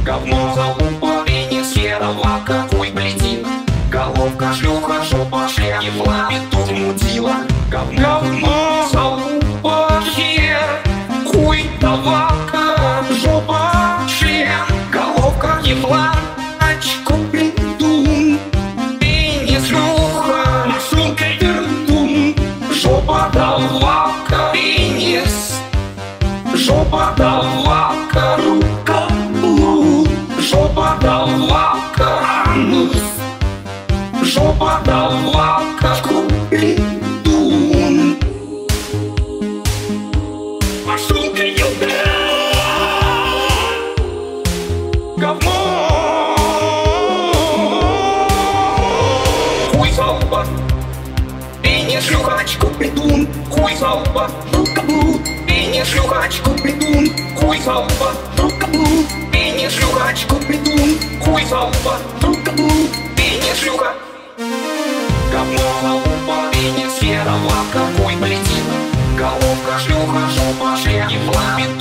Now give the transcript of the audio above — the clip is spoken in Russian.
Говно, залупа, и не серого, какой бледин. Головка, шлюха, жопа, шлем, и в лапе тут мудила. Говно, залупа, хер, хуй, давака, жопа, шлем, головка, Евла, очко, придун. И не шлюха, сумка, пердун. Жопа, давака, пенис. Жопа, давака, рука, блуд. Жопа, давака, анус. Жопа, давака, купидун. Сумка, елда. Говно. Хуй, залупа. Пенис, шлюха, очко, придун. Хуй, залупа, рука, блуд. Пенис, шлюха, очко, придун. Хуй, залупа, рука, блуд. Пенис, шлюха, очко, придун. Хуй, залупа, рука, блуд. Пенис, шлюха. Говно, залупа, пенис, серого, какой бледин. Головка, шлюха, жопа, шлем, и в лапе